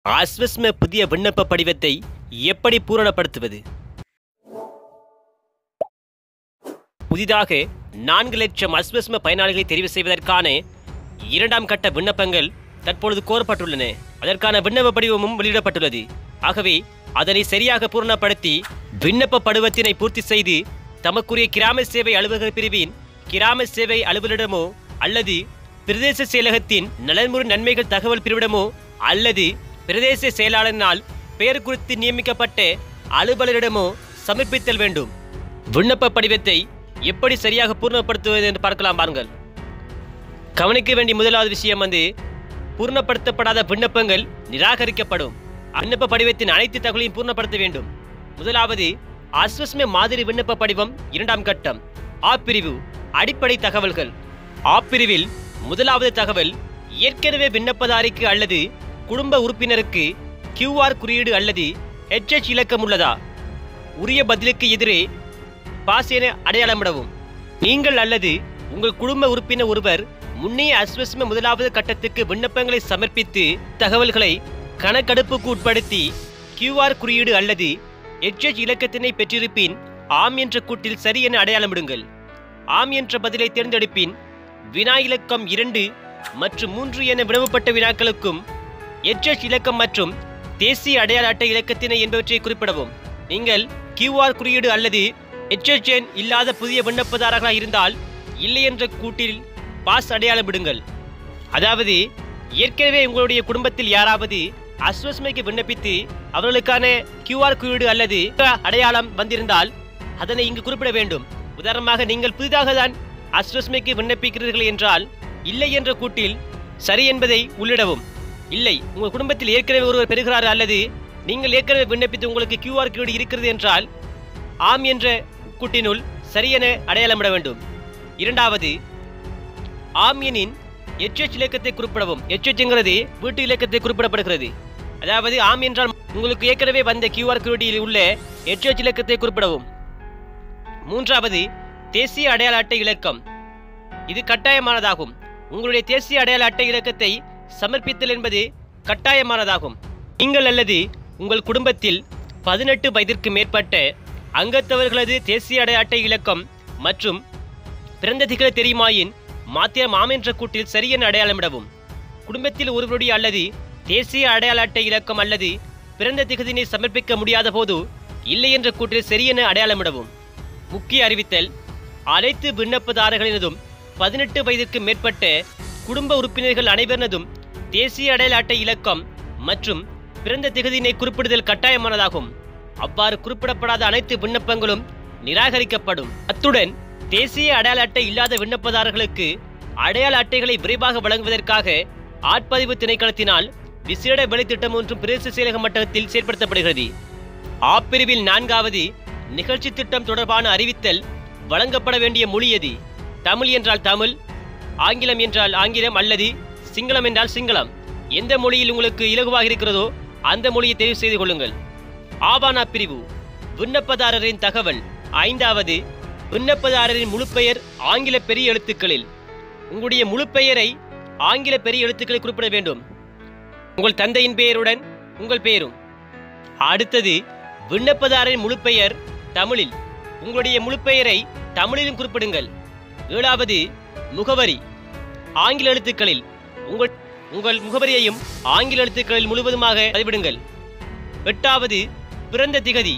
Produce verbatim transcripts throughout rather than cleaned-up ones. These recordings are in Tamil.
அஸ்வஸ்ம புதிய விண்ணப்ப படிவத்தை எப்படி பூரணப்படுத்துவது? புதிதாக நான்கு லட்சம் அஸ்வஸ்ம பயனாளிகளை தெரிவு செய்வதற்கான இரண்டாம் கட்ட விண்ணப்பங்கள் தற்பொழுது கோரப்பட்டுள்ளன. அதற்கான விண்ணப்ப படிவமும் வெளியிடப்பட்டுள்ளது. ஆகவே அதனை சரியாக பூரணப்படுத்தி விண்ணப்ப படிவத்தினை பூர்த்தி செய்து தமக்குரிய கிராம சேவை அலுவலக பிரிவின் கிராம சேவை அலுவலரிடமோ அல்லது பிரதேச செயலகத்தின் நலன்முறை நன்மைகள் தகவல் பிரிவிடமோ அல்லது பிரதேச செயலாளரினால் பெயர் குறித்து நியமிக்கப்பட்ட அலுவலரிடமோ சமர்ப்பித்தல் வேண்டும். விண்ணப்ப படிவத்தை எப்படி சரியாக பூர்ணப்படுத்துவது என்று பார்க்கலாம் பாருங்கள். கவனிக்க வேண்டிய முதலாவது விஷயம் வந்து பூர்ணப்படுத்தப்படாத விண்ணப்பங்கள் நிராகரிக்கப்படும். விண்ணப்ப படிவத்தின் அனைத்து தகவலையும் பூர்ணப்படுத்த வேண்டும். முதலாவது அஸ்வஸ்ம மாதிரி விண்ணப்ப படிவம் இரண்டாம் கட்டம். ஆ பிரிவு அடிப்படை தகவல்கள். ஆ பிரிவில் முதலாவது தகவல் ஏற்கனவே விண்ணப்பதாரிக்கு அல்லது குடும்ப உறுப்பினருக்கு கியூஆர் குறியீடு அல்லது ஹெச்எச் இலக்கம் உள்ளதா? உரிய பதிலுக்கு எதிரே பாஸ் என அடையாளமிடவும். நீங்கள் அல்லது உங்கள் குடும்ப உறுப்பினர் ஒருவர் முன்னைய அஸ்வஸ்ம முதலாவது கட்டத்துக்கு விண்ணப்பங்களை சமர்ப்பித்து தகவல்களை கணக்கெடுப்புக்கு உட்படுத்தி கியூஆர் குறியீடு அல்லது ஹெச்எச் இலக்கத்தினை பெற்றிருப்பின் ஆம் என்ற கூட்டில் சரி என அடையாளமிடுங்கள். ஆம் என்ற பதிலை தேர்ந்தெடுப்பின் வினா இலக்கம் இரண்டு மற்றும் மூன்று என வினவப்பட்ட வினாக்களுக்கும் ஹெச்எச் இலக்கம் மற்றும் தேசிய அடையாள அட்டை இலக்கத்தினை என்பவற்றை குறிப்பிடவும். நீங்கள் கியூஆர் குறியீடு அல்லது ஹெச்எச் எண் இல்லாத புதிய விண்ணப்பதாரர்களாக இருந்தால் இல்லை என்ற கூட்டில் பாஸ் அடையாளமிடுங்கள். அதாவது ஏற்கனவே உங்களுடைய குடும்பத்தில் யாராவது அஸ்வஸ்மைக்கு விண்ணப்பித்து அவர்களுக்கான கியூஆர் குறியீடு அல்லது அடையாளம் வந்திருந்தால் அதனை இங்கு குறிப்பிட வேண்டும். உதாரணமாக நீங்கள் புதிதாக தான் அஸ்வஸ்மைக்கு விண்ணப்பிக்கிறீர்கள் என்றால் இல்லை என்ற கூட்டில் சரி என்பதை உள்ளிடவும். இல்லை உங்கள் குடும்பத்தில் ஏற்கனவே ஒருவர் பெறுகிறார் அல்லது நீங்கள் ஏற்கனவே விண்ணப்பித்து உங்களுக்கு கியூஆர் குறியீடு இருக்கிறது என்றால் ஆம் என்ற கூட்டினுள் சரியென அடையாளமிட வேண்டும். இரண்டாவது ஆம் எனின் ஹெச்எச் இலக்கத்தை குறிப்பிடவும். ஹெச்எச்ங்கிறது வீட்டு இலக்கத்தை குறிப்பிடப்படுகிறது. அதாவது ஆம் என்றால் உங்களுக்கு ஏற்கனவே வந்த கியூஆர் குறியீடில் உள்ள ஹெச்எச் இலக்கத்தை குறிப்பிடவும். மூன்றாவது தேசிய அடையாள அட்டை இலக்கம். இது கட்டாயமானதாகும். உங்களுடைய தேசிய அடையாள அட்டை இலக்கத்தை சமர்ப்பித்தல் என்பது கட்டாயமானதாகும். நீங்கள் அல்லது உங்கள் குடும்பத்தில் பதினெட்டு வயதிற்கு மேற்பட்ட அங்கத்தவர்களது தேசிய அடையாள அட்டை இலக்கம் மற்றும் பிறந்த திகதி தெரியுமாயின் மாத்திரம் ஆம் என்ற கூட்டில் சரியென அடையாளமிடவும். குடும்பத்தில் ஒருவருடைய அல்லது தேசிய அடையாள அட்டை இலக்கம் அல்லது பிறந்த திகதியினை சமர்ப்பிக்க முடியாத போது இல்லை என்ற கூட்டில் சரியென அடையாளமிடவும். முக்கிய அறிவித்தல்: அனைத்து விண்ணப்பதாரர்களினதும் பதினெட்டு வயதிற்கு மேற்பட்ட குடும்ப உறுப்பினர்கள் அனைவரினதும் தேசிய அடையாள அட்டை இலக்கம் மற்றும் பிறந்த திகதியினை குறிப்பிடுதல் கட்டாயமானதாகும். அவ்வாறு குறிப்பிடப்படாத அனைத்து விண்ணப்பங்களும் நிராகரிக்கப்படும். அத்துடன் தேசிய அடையாள அட்டை இல்லாத விண்ணப்பதாரர்களுக்கு அடையாள அட்டைகளை விரைவாக வழங்குவதற்காக ஆட்பதிவு திணைக்களத்தினால் விசேட வேலைத்திட்டம் ஒன்றும் பிரதேச செயலக மட்டத்தில் செயற்படுத்தப்படுகிறது. ஆ பிரிவில் நான்காவது நிகழ்ச்சி திட்டம் தொடர்பான அறிவித்தல். வழங்கப்பட வேண்டிய மொழி எது? தமிழ் என்றால் தமிழ், ஆங்கிலம் என்றால் ஆங்கிலம் அல்லது சிங்களம் என்றால் சிங்களம். எந்த மொழியில் உங்களுக்கு இலகுவாக இருக்கிறதோ அந்த மொழியை தெரிவு செய்து கொள்ளுங்கள். ஆவண பிரிவு விண்ணப்பதாரரின் தகவல். ஐந்தாவது விண்ணப்பதாரரின் முழு பெயர் ஆங்கில பெரிய எழுத்துக்களில். உங்களுடைய முழு பெயரை ஆங்கில பெரிய எழுத்துக்களில் குறிப்பிட வேண்டும். உங்கள் தந்தையின் பெயருடன் உங்கள் பெயரும். அடுத்தது விண்ணப்பதாரரின் முழு பெயர் தமிழில். உங்களுடைய முழு பெயரை தமிழிலும் குறிப்பிடுங்கள். ஏழாவது முகவரி ஆங்கில எழுத்துக்களில். உங்கள் உங்கள் முகவரியையும் ஆங்கில எழுத்துக்களில் முழுவதுமாக பதிவிடுங்கள். எட்டாவது பிறந்த திகதி.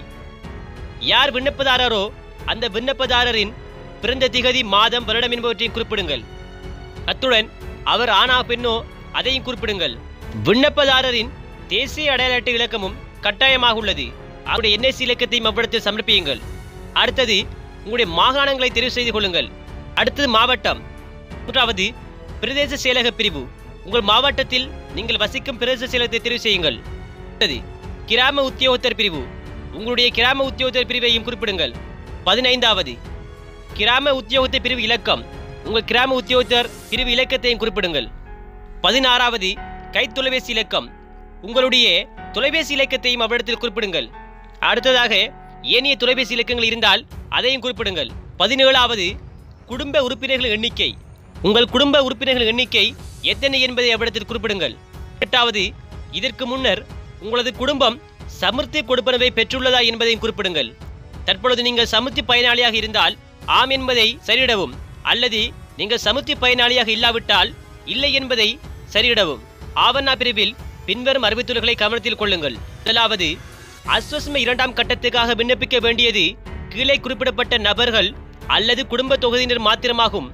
யார் விண்ணப்பதாரரோ அந்த விண்ணப்பதாரரின் பிறந்த திகதி, மாதம், வருடம் என்பவற்றையும் குறிப்பிடுங்கள். அத்துடன் அவர் ஆணா பெண்ணோ அதையும் குறிப்பிடுங்கள். விண்ணப்பதாரரின் தேசிய அடையாள அட்டை இலக்கமும் கட்டாயமாக உள்ளது. அவருடைய என்ஐசி இலக்கத்தையும் அவ்விடத்தில் சமர்ப்பியுங்கள். அடுத்தது உங்களுடைய மாகாணங்களை தெரிவு செய்து கொள்ளுங்கள். அடுத்தது மாவட்டம். மூன்றாவது பிரதேச செயலக பிரிவு. உங்கள் மாவட்டத்தில் நீங்கள் வசிக்கும் பிரதேச செயலகத்தை தெரிவு செய்யுங்கள். அடுத்தது கிராம உத்தியோகத்தர் பிரிவு. உங்களுடைய கிராம உத்தியோகத்தர் பிரிவையும் குறிப்பிடுங்கள். பதினைந்தாவது கிராம உத்தியோகத்தர் பிரிவு இலக்கம். உங்கள் கிராம உத்தியோகத்தர் பிரிவு இலக்கத்தையும் குறிப்பிடுங்கள். பதினாறாவது கை தொலைபேசி இலக்கம். உங்களுடைய தொலைபேசி இலக்கத்தையும் அவ்விடத்தில் குறிப்பிடுங்கள். அடுத்ததாக ஏனைய தொலைபேசி இலக்கங்கள் இருந்தால் அதையும் குறிப்பிடுங்கள். பதினேழாவது குடும்ப உறுப்பினர்கள் எண்ணிக்கை. உங்கள் குடும்ப உறுப்பினர்கள் எண்ணிக்கை எத்தனை என்பதை அவ்விடத்தில் குறிப்பிடுங்கள். எட்டாவது இதற்கு முன்னர் உங்களது குடும்பம் சமுர்த்தி கொடுப்பனவை பெற்றுள்ளதா என்பதையும் குறிப்பிடுங்கள். தற்பொழுது நீங்கள் சமுர்த்தி பயனாளியாக இருந்தால் ஆம் என்பதை சரியிடவும், அல்லது நீங்கள் சமுர்த்தி பயனாளியாக இல்லாவிட்டால் இல்லை என்பதை சரியிடவும். ஆவணா பிரிவில் பின்வரும் அறிவித்துரைகளை கவனத்தில் கொள்ளுங்கள். முதலாவது, அஸ்வசும இரண்டாம் கட்டத்துக்காக விண்ணப்பிக்க வேண்டியது கீழே குறிப்பிடப்பட்ட நபர்கள் அல்லது குடும்ப தொகுதியினர் மாத்திரமாகும்.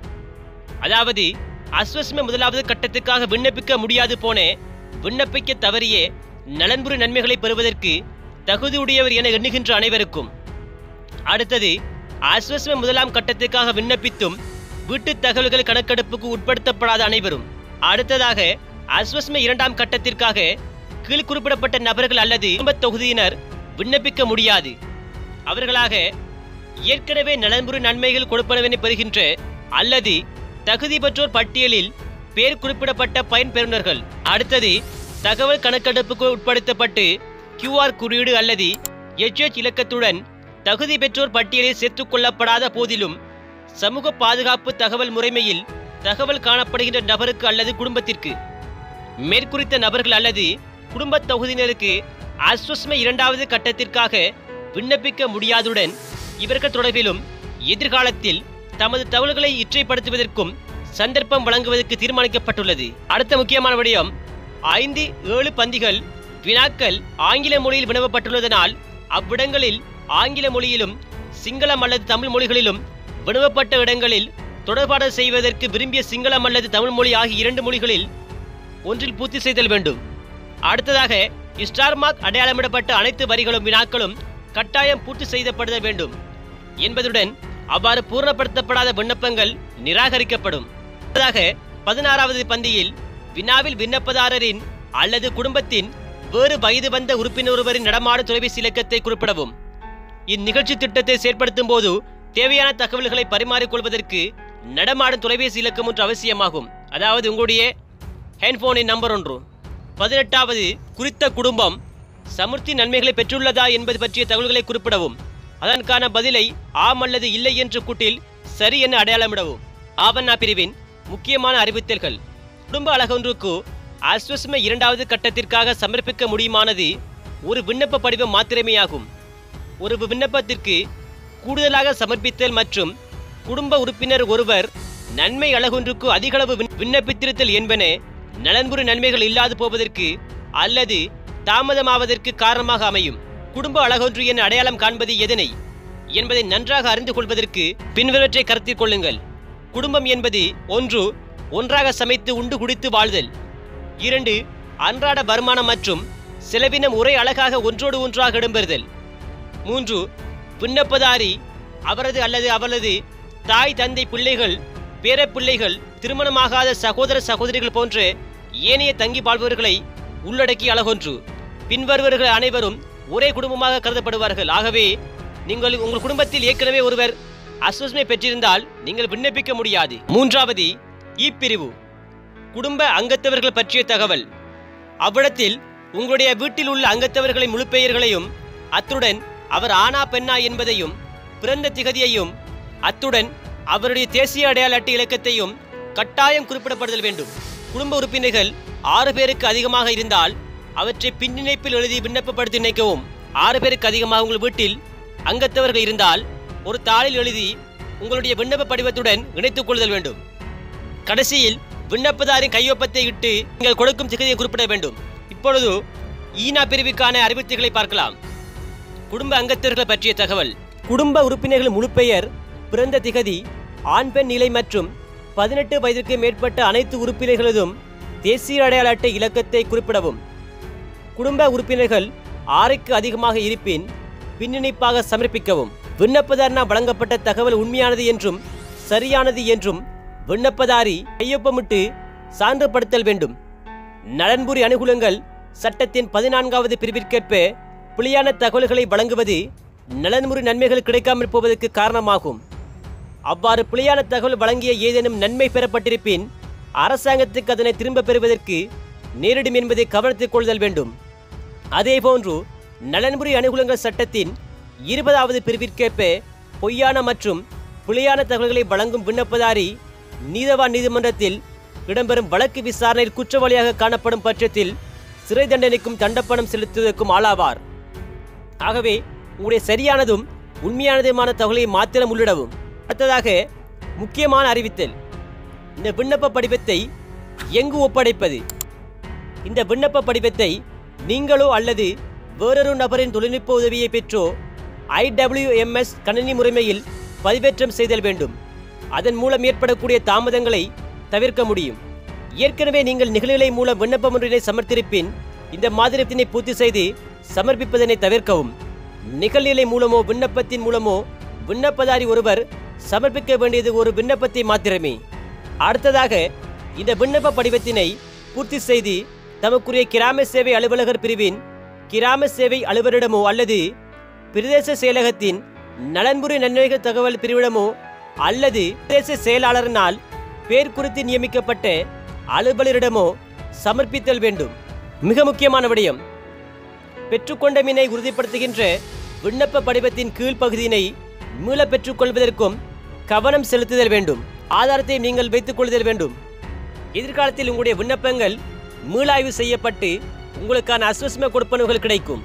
அதாவது அஸ்வசும முதலாவது கட்டத்துக்காக விண்ணப்பிக்க முடியாது போன, விண்ணப்பிக்க தவறிய, நலன்புரி நன்மைகளை பெறுவதற்கு தகுதியுடையவர் என எண்ணுகின்ற அனைவருக்கும். அடுத்தது, அஸ்வசும முதலாம் கட்டத்துக்காக விண்ணப்பித்தும் வீட்டு தகவல்கள் கணக்கெடுப்புக்கு உட்படுத்தப்படாத அனைவரும். அடுத்ததாக, அஸ்வசும இரண்டாம் கட்டத்திற்காக கீழ் குறிப்பிடப்பட்ட நபர்கள் அல்லது குடும்ப தொகுதியினர் விண்ணப்பிக்க முடியாது. அவர்களாக ஏற்கனவே நலன்புரி நன்மைகள் கொடுப்பனவென பெறுகின்ற அல்லது தகுதி பெற்றோர் பட்டியலில் பேர் குறிப்பிடப்பட்ட பயன்பெறுநர்கள். அடுத்தது, தகவல் கணக்கெடுப்புக்கு உட்படுத்தப்பட்டு கியூஆர் குறியீடு அல்லது எச்எச் இலக்கத்துடன் தகுதி பெற்றோர் பட்டியலில் சேர்த்துக் கொள்ளப்படாத போதிலும் சமூக பாதுகாப்பு தகவல் முறைமையில் தகவல் காணப்படுகின்ற நபருக்கு அல்லது குடும்பத்திற்கு மேற்குறித்த நபர்கள் அல்லது குடும்ப தொகுதியினருக்கு அஸ்வசும இரண்டாவது கட்டத்திற்காக விண்ணப்பிக்க முடியாதுடன் இவர்கள் தொடர்பிலும் எதிர்காலத்தில் தமது தகவல்களை இற்றைப்படுத்துவதற்கும் சந்தர்ப்பம் வழங்குவதற்கு தீர்மானிக்கப்பட்டுள்ளது. அடுத்த முக்கியமான விடயம், ஐந்து ஏழு பந்திகள் வினாக்கள் ஆங்கில மொழியில் வினவப்பட்டுள்ளதனால் அவ்விடங்களில் ஆங்கில மொழியிலும் சிங்களம் அல்லது தமிழ் மொழிகளிலும் வினவப்பட்ட இடங்களில் தொடர்பாடு செய்வதற்கு விரும்பிய சிங்களம் அல்லது தமிழ் மொழி ஆகிய இரண்டு மொழிகளில் ஒன்றில் பூர்த்தி செய்தல் வேண்டும். அடுத்ததாக, ஸ்டார் மார்க் அடையாளமிடப்பட்ட அனைத்து வரிகளும் வினாக்களும் கட்டாயம் பூர்த்தி செய்யப்பட வேண்டும் என்பதுடன் அவ்வாறு பூர்ணப்படுத்தப்படாத விண்ணப்பங்கள் நிராகரிக்கப்படும். அடுத்ததாக, பதினாறாவது பந்தியில் வினாவில் விண்ணப்பதாரரின் அல்லது குடும்பத்தின் வேறு வயது வந்த உறுப்பினர் ஒருவரின் நடமாடும் தொலைபேசி இலக்கத்தை குறிப்பிடவும். இந்நிகழ்ச்சி திட்டத்தை செயற்படுத்தும் போது தேவையான தகவல்களை பரிமாறிக்கொள்வதற்கு நடமாடும் தொலைபேசி இலக்கம் ஒன்று அவசியமாகும். அதாவது உங்களுடைய ஹேண்ட்போனின் நம்பர் ஒன்று. பதினெட்டாவது, குறித்த குடும்பம் சமுர்த்தி நன்மைகளை பெற்றுள்ளதா என்பது பற்றிய தகவல்களை குறிப்பிடவும். அதற்கான பதிலை ஆம் அல்லது இல்லை என்ற கூட்டில் சரி என அடையாளமிடவும். ஆவணா பிரிவின் முக்கியமான அறிவித்தல்கள். குடும்ப அழகொன்றுக்கு அஸ்வசும இரண்டாவது கட்டத்திற்காக சமர்ப்பிக்க முடியுமானது ஒரு விண்ணப்ப படிவம் மாத்திரமேயாகும். ஒரு விண்ணப்பத்திற்கு கூடுதலாக சமர்ப்பித்தல் மற்றும் குடும்ப உறுப்பினர் ஒருவர் நன்மை அழகொன்றுக்கு அதிகளவு விண்ணப்பித்திருத்தல் என்பன நலன்புரி நன்மைகள் இல்லாது போவதற்கு அல்லது தாமதமாவதற்கு காரணமாக அமையும். குடும்ப அழகொன்று என அடையாளம் காண்பது எதனை என்பதை நன்றாக அறிந்து கொள்வதற்கு பின்வருவற்றை கருத்தில் கொள்ளுங்கள். குடும்பம் என்பது ஒன்று, ஒன்றாக சமைத்து உண்டு குடித்து வாழ்தல். இரண்டு, அன்றாட வருமானம் மற்றும் செலவினம் ஒரே அழகாக ஒன்றோடு ஒன்றாக இடம்பெறுதல். மூன்று, விண்ணப்பதாரி அவரது அல்லது அவளது தாய் தந்தை பிள்ளைகள் பேரப்பிள்ளைகள் திருமணமாகாத சகோதர சகோதரிகள் போன்ற ஏனைய தங்கி வாழ்பவர்களை உள்ளடக்கிய அழகொன்று. பின்வருவர்கள் அனைவரும் ஒரே குடும்பமாக கருதப்படுவார்கள். ஆகவே நீங்கள் உங்கள் குடும்பத்தில் ஏற்கனவே ஒருவர் அஸ்வசுமை பெற்றிருந்தால் நீங்கள் விண்ணப்பிக்க முடியாது. மூன்றாவது, இப்பிரிவு குடும்ப அங்கத்தவர்கள் பற்றிய தகவல். அவ்விடத்தில் உங்களுடைய வீட்டில் உள்ள அங்கத்தவர்களின் முழு பெயர்களையும் அத்துடன் அவர் ஆனா பெண்ணா என்பதையும் பிறந்த திகதியையும் அத்துடன் அவருடைய தேசிய அடையாள அட்டை இலக்கத்தையும் கட்டாயம் குறிப்பிடப்படுதல் வேண்டும். குடும்ப உறுப்பினர்கள் ஆறு பேருக்கு அதிகமாக இருந்தால் அவற்றை பின்னிணைப்பில் எழுதி விண்ணப்பப்படுத்தி இணைக்கவும். ஆறு பேருக்கு அதிகமாக உங்கள் வீட்டில் அங்கத்தவர்கள் இருந்தால் ஒரு தாளில் எழுதி உங்களுடைய விண்ணப்ப படிவத்துடன் இணைத்துக் கொள்ளுதல் வேண்டும். கடைசியில் விண்ணப்பதாரின் கையொப்பத்தை இட்டு நீங்கள் கொடுக்கும் திகதியை குறிப்பிட வேண்டும். இப்பொழுது ஈனா பிரிவுக்கான அறிவிப்புகளை பார்க்கலாம். குடும்ப அங்கத்தவர்கள் பற்றிய தகவல். குடும்ப உறுப்பினர்கள் முழு பெயர், பிறந்த திகதி, ஆண் பெண் நிலை மற்றும் பதினெட்டு வயதிற்கு மேற்பட்ட அனைத்து உறுப்பினர்களதும் தேசிய அடையாள அட்டை இலக்கத்தை குறிப்பிடவும். குடும்ப உறுப்பினர்கள் ஆறுக்கு அதிகமாக இருப்பின் பின்னிணைப்பாக சமர்ப்பிக்கவும். விண்ணப்பதாரனால் வழங்கப்பட்ட தகவல் உண்மையானது என்றும் சரியானது என்றும் விண்ணப்பதாரி கையொப்பமிட்டு சான்றுபடுத்தல் வேண்டும். நலன்புரி அனுகூலங்கள் சட்டத்தின் பதினான்காவது பிரிவிற்கேற்ப பிழையான தகவல்களை வழங்குவது நலன்புரி நன்மைகள் கிடைக்காமல் போவதற்கு காரணமாகும். அவ்வாறு பிழையான தகவல் வழங்கிய ஏதேனும் நன்மை பெறப்பட்டிருப்பின் அரசாங்கத்துக்கு அதனை திரும்ப பெறுவதற்கு நேரிடும் என்பதை கவனத்தில் கொள்ளுதல் வேண்டும். அதேபோன்று நலன்புரி அனுகூலங்கள் சட்டத்தின் இருபதாவது பிரிவிற்கேற்ப பொய்யான மற்றும் பிழையான தகவல்களை வழங்கும் விண்ணப்பதாரி நீதவான் நீதிமன்றத்தில் இடம்பெறும் வழக்கு விசாரணையில் குற்றவாளியாக காணப்படும் பட்சத்தில் சிறை தண்டனைக்கும் தண்டப்பணம் செலுத்துவதற்கும் ஆளாவார். ஆகவே உங்களுடைய சரியானதும் உண்மையானதுமான தகவலை மாத்திரம் உள்ளிடவும். அடுத்ததாக முக்கியமான அறிவித்தல். இந்த விண்ணப்ப படிவத்தை எங்கு ஒப்படைப்பது? இந்த விண்ணப்ப படிவத்தை நீங்களோ அல்லது வேறொரு நபரின் தொழில்நுட்ப உதவியை பெற்றோ ஐ டபிள்யூ எம் எஸ் கணினி முறைமையில் பதிவேற்றம் செய்தல் வேண்டும். அதன் மூலம் ஏற்படக்கூடிய தாமதங்களை தவிர்க்க முடியும். ஏற்கனவே நீங்கள் நிகழ்நிலை மூலம் விண்ணப்பம் ஒன்றினை சமர்ப்பித்திருப்பின் இந்த மாதிரித்தினை பூர்த்தி செய்து சமர்ப்பிப்பதனை தவிர்க்கவும். நிகழ்நிலை மூலமோ விண்ணப்பத்தின் மூலமோ விண்ணப்பதாரி ஒருவர் சமர்ப்பிக்க வேண்டியது ஒரு விண்ணப்பத்தை மாத்திரமே. அடுத்ததாக இந்த விண்ணப்ப படிவத்தினை பூர்த்தி செய்து தமக்குரிய கிராம சேவை அலுவலகர் பிரிவின் கிராம சேவை அலுவலரிடமோ அல்லது பிரதேச செயலகத்தின் நலன்புரி நன்மைகள் தகவல் பிரிவிடமோ அல்லது பிரதேச செயலாளரினால் பேர் குறித்து நியமிக்கப்பட்ட அலுவலரிடமோ சமர்ப்பித்தல் வேண்டும். மிக முக்கியமான விடயம், பெற்றுக்கொண்ட மீனை உறுதிப்படுத்துகின்ற விண்ணப்ப படிவத்தின் கீழ்ப்பகுதியினை மீள பெற்றுக்கொள்வதற்கும் கவனம் செலுத்துதல் வேண்டும். ஆதாரத்தை நீங்கள் வைத்துக் கொள்ளுதல் வேண்டும். எதிர்காலத்தில் உங்களுடைய விண்ணப்பங்கள் மீளாய்வு செய்யப்பட்டு உங்களுக்கான அஸ்வஸ்ம கொடுப்பனவுகள் கிடைக்கும்.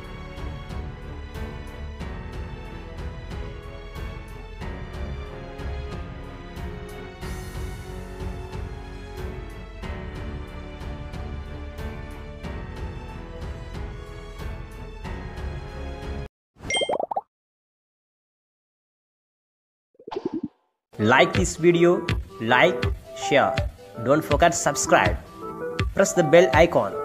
Like this video, like, share. Don't forget subscribe. Press the bell icon.